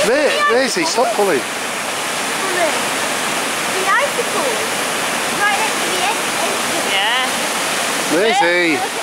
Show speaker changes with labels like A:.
A: Maisie, stop pulling.
B: The icicles right next to the entrance.
C: Yeah.
A: Maisie.